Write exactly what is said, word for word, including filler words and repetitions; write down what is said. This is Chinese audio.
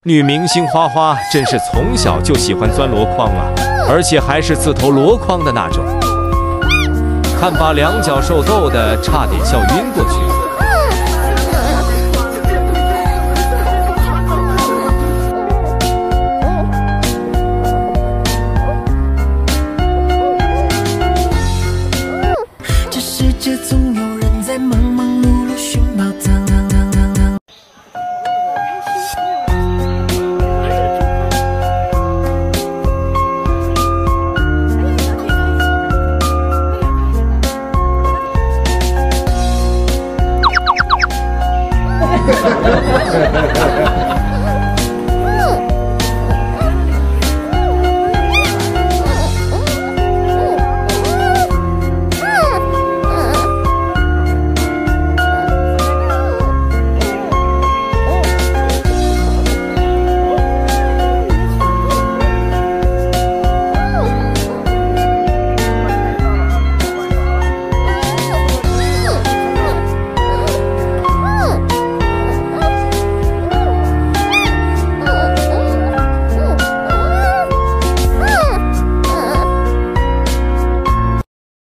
女明星花花真是从小就喜欢钻箩筐啊，而且还是自投箩筐的那种。看把两脚受逗的差点笑晕过去。